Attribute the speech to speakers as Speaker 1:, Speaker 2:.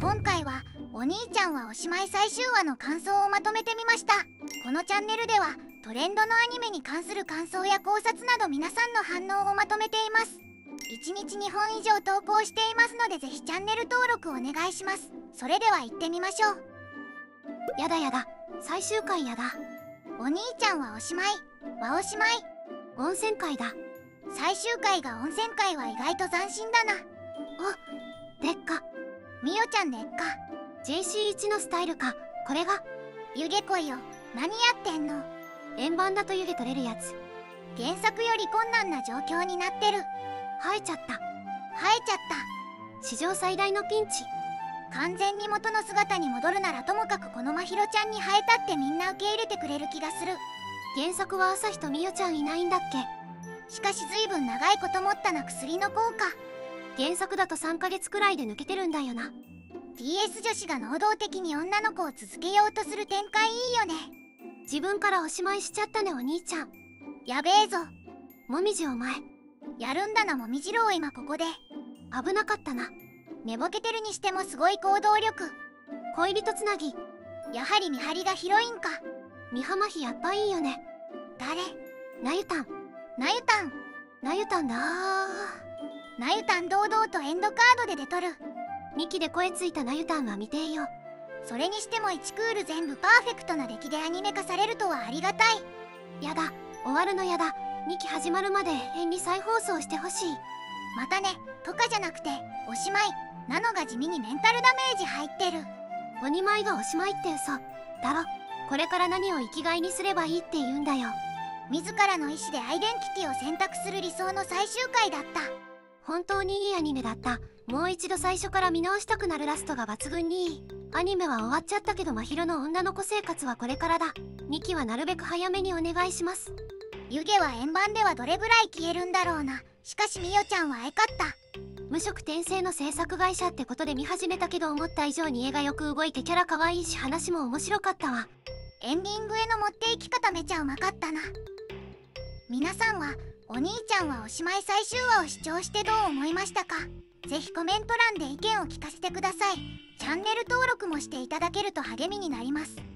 Speaker 1: 今回はお兄ちゃんはおしまい最終話の感想をまとめてみました。このチャンネルではトレンドのアニメに関する感想や考察など皆さんの反応をまとめています。1日2本以上投稿していますのでぜひチャンネル登録お願いします。それでは行ってみましょう。
Speaker 2: やだやだ、最終回やだ。
Speaker 1: お兄ちゃんはおしまいはおしまい。
Speaker 2: 温泉会だ。
Speaker 1: 最終回が温泉会は意外と斬新だな。
Speaker 2: お、でっか。
Speaker 1: みよちゃんでっか。
Speaker 2: JC1 のスタイルか。これが
Speaker 1: 湯気来いよ。何やってんの。
Speaker 2: 円盤だと湯気取れるやつ。
Speaker 1: 原作より困難な状況になってる。
Speaker 2: 生えちゃった。
Speaker 1: 生えちゃった。
Speaker 2: 史上最大のピンチ。
Speaker 1: 完全に元の姿に戻るならともかくこのまひろちゃんに生えたってみんな受け入れてくれる気がする。
Speaker 2: 原作は朝日とみよちゃんいないんだっけ。
Speaker 1: しかしずいぶん長いこと持ったな薬の効果。
Speaker 2: 原作だと3ヶ月くらいで抜けてるんだよな。
Speaker 1: TS 女子が能動的に女の子を続けようとする展開いいよね。
Speaker 2: 自分からおしまいしちゃったねお兄ちゃん。
Speaker 1: やべえぞ。
Speaker 2: もみじお前
Speaker 1: やるんだなもみじろう今ここで。
Speaker 2: 危なかったな。
Speaker 1: 寝ぼけてるにしてもすごい行動力。
Speaker 2: 恋人つなぎ。
Speaker 1: やはり見張りがヒロインか。
Speaker 2: 美浜比やっぱいいよね。
Speaker 1: 誰。
Speaker 2: なゆたん。
Speaker 1: なゆたん。
Speaker 2: なゆたんだー。
Speaker 1: なゆたん堂々とエンドカードで出とる。
Speaker 2: 2期で声ついたなゆたんは見てえよ。
Speaker 1: それにしても1クール全部パーフェクトな出来でアニメ化されるとはありがたい。
Speaker 2: やだ、終わるのやだ。2期始まるまで延に再放送してほしい。
Speaker 1: またねとかじゃなくておしまいなのが地味にメンタルダメージ入ってる。
Speaker 2: 鬼舞がおしまいって嘘だろ。これから何を生きがいにすればいいって言うんだよ。
Speaker 1: 自らの意思でアイデンティティを選択する理想の最終回だった。
Speaker 2: 本当にいいアニメだった。もう一度最初から見直したくなるラストが抜群にいい。アニメは終わっちゃったけど真宙の女の子生活はこれからだ。2期はなるべく早めにお願いします。
Speaker 1: 湯気は円盤ではどれぐらい消えるんだろうな。しかしみよちゃんはえかった。
Speaker 2: 無色転生の制作会社ってことで見始めたけど思った以上に絵がよく動いてキャラ可愛いし話も面白かったわ。
Speaker 1: エンディングへの持っていき方めちゃうまかったな。皆さんはお兄ちゃんはおしまい最終話を視聴してどう思いましたか。ぜひコメント欄で意見を聞かせてください。チャンネル登録もしていただけると励みになります。